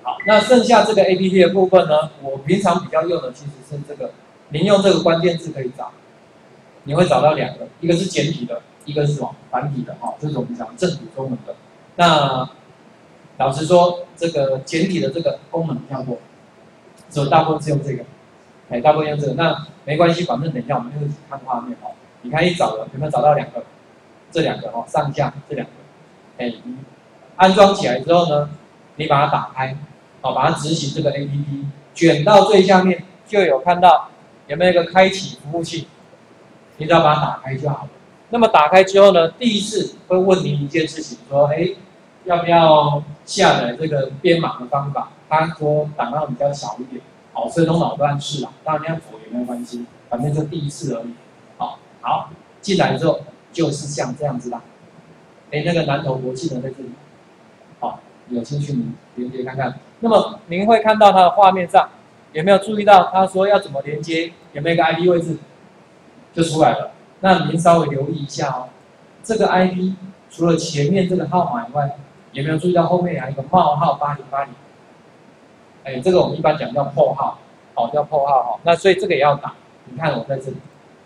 好，那剩下这个 APT 的部分呢，我平常比较用的其实是这个，您用这个关键字可以找，你会找到2个，一个是简体的，一个是什么繁体的哈，这是我们讲正体中文的。那老实说，这个简体的这个功能比较多，所以大部分是用这个，大部分用这个。那没关系，反正等一下我们就一起看画面哦。你看一找了，有没有找到2个？这2个哦，上下这2个，你安装起来之后呢，你把它打开，把它执行这个 APP， 卷到最下面就有看到有没有一个开启服务器？你只要把它打开就好了。那么打开之后呢，第一次会问你一件事情，说，要不要下载这个编码的方法？他说档案比较小一点，所以都脑断是啦，当然你要否也没有关系，反正就第一次而已。好，进来之后就是像这样子啦。那个南投国际呢在这里，有兴趣你连接看看。那么您会看到它的画面上有没有注意到他说要怎么连接？有没有一个 IP 位置就出来了？那您稍微留意一下哦，这个 IP 除了前面这个号码以外，有没有注意到后面还有一个冒号8080？这个我们一般讲叫破号，叫破号那所以这个也要打。你看我在这里，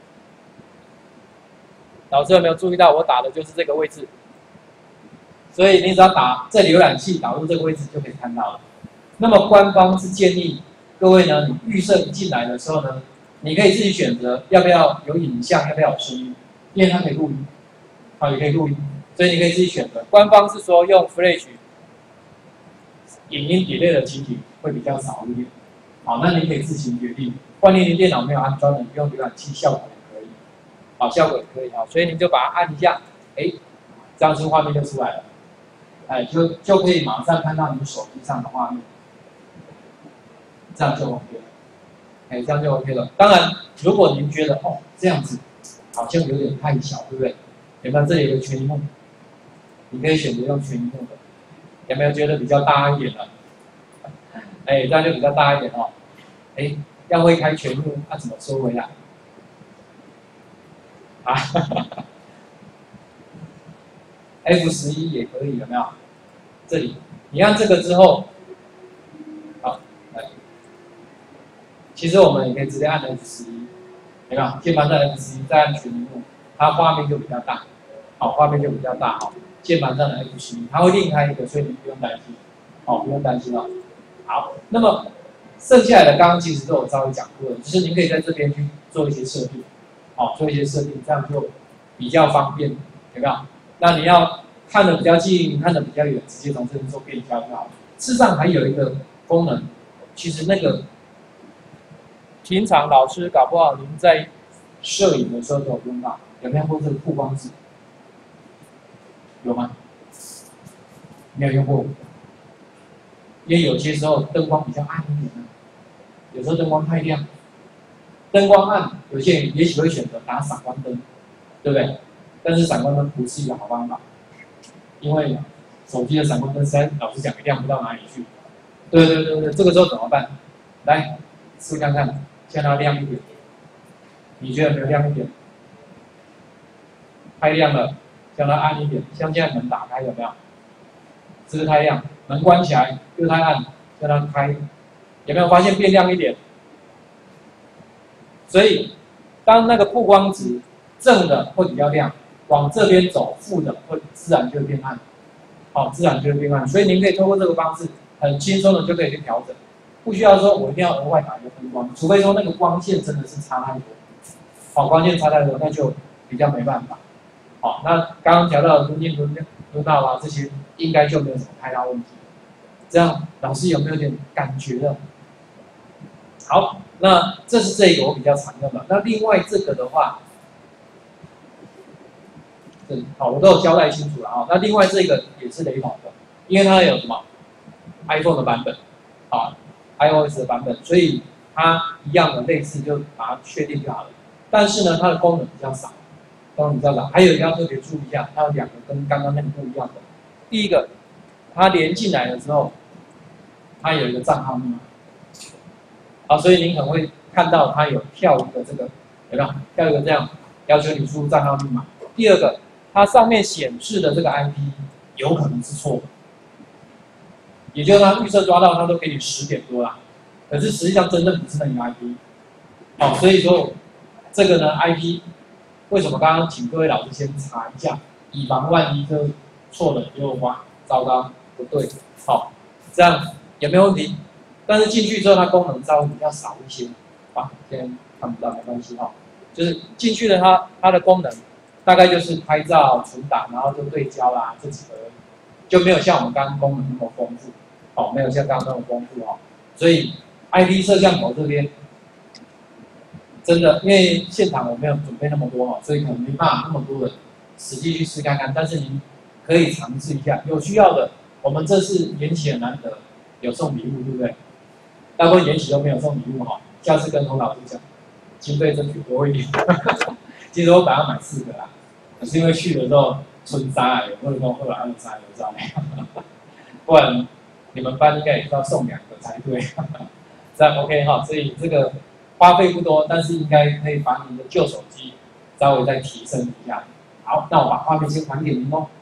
老师有没有注意到我打的就是这个位置？所以你只要打这浏览器导入这个位置就可以看到了。那么官方是建议各位呢，你预设一进来的时候呢，你可以自己选择要不要有影像，要不要有声音，因为它可以录音，也可以录音，所以你可以自己选择。官方是说用 Flash 影音delay的情景会比较少一点，那你可以自行决定。万一您电脑没有安装的，你用浏览器效果也可以，效果也可以所以您就把它按一下，这样新画面就出来了。就可以马上看到你手机上的画面，这样就 OK 了。这样就 OK 了。当然，如果您觉得这样子好像有点太小，对不对？有没有这里有个全萤幕？你可以选择用全萤幕的。有没有觉得比较大一点的？这样就比较大一点哦。要会开全幕，怎么收回来？F11也可以，有没有？这里，你按这个之后，其实我们也可以直接按 F11，有没有？键盘上 F11，再按全荧幕，它画面就比较大，画面就比较大键盘上的 F11，它会另开一个，所以你不用担心，不用担心好，那么剩下来的刚刚其实都有稍微讲过的，就是您可以在这边去做一些设定，做一些设定，这样就比较方便，有没有？那你要看得比较近，看得比较远，直接从这边做变焦就好了。事实上还有一个功能，其实那个平常老师搞不好您在摄影的时候都有用到，有没有用过这个曝光纸？有吗？没有用过，因为有些时候灯光比较暗一点有时候灯光太亮，灯光暗，有些人也许会选择打闪光灯，对不对？但是闪光灯不是一个好方法，因为手机的闪光灯老实讲也亮不到哪里去。对，这个时候怎么办？来试看看，让它亮一点。你觉得有没有亮一点？太亮了，让它暗一点。像现在门打开有没有？是不是太亮？门关起来又太暗，让它开。有没有发现变亮一点？所以当那个曝光值正的会比较亮。往这边走，负的会自然就会变暗，自然就会变暗。所以您可以通过这个方式，很轻松的就可以去调整，不需要说我一定要额外打一个灯光，除非说那个光线真的是差太多，光线差太多，那就比较没办法。那刚刚调到的轮道这些应该就没有什么太大问题。这样老师有没有点感觉了？好，那这是这个我比较常用的。那另外这个的话。我都有交代清楚了那另外这个也是雷同的，因为它有什么 iPhone 的版本iOS 的版本，所以它一样的类似就把它确定就好了。但是呢，它的功能比较少，还有一个要特别注意一下，它有2个跟刚刚那个不一样的。第一个，它连进来的时候，它有一个账号密码，所以您可能会看到它有跳一个这个，有没有？跳一个这样要求你输入账号密码。第二个。它上面显示的这个 IP 有可能是错的， 也就是他预设抓到他都给你10点多啦，可是实际上真正不是那个 IP， 好，所以说这个呢 IP 为什么刚刚请各位老师先查一下，以防万一就错了就哇糟糕不对，好，这样也没有问题。但是进去之后它功能稍微比较少一些，啊，先看不到没关系哈，就是进去的它的功能大概就是拍照、存档，然后就对焦啦这几个而已，就没有像我们刚刚功能那么丰富。哦，没有像刚刚那么丰富哦，所以 IP 摄像头这边真的，因为现场我没有准备那么多哦，所以可能没办法那么多人实际去试看看。但是您可以尝试一下，有需要的，我们这次延期很难得，有送礼物，对不对？大部分延期都没有送礼物哈，下次跟洪老师讲，经费争取多一点。其实我本来要买4个啦，可是因为去的时候春沙有或者说后来2沙有知道没？不然。你们班应该也要送2个才对，这样 OK 哈。所以这个花费不多，但是应该可以把你的旧手机稍微再提升一下。好，那我把画面先还给您哦。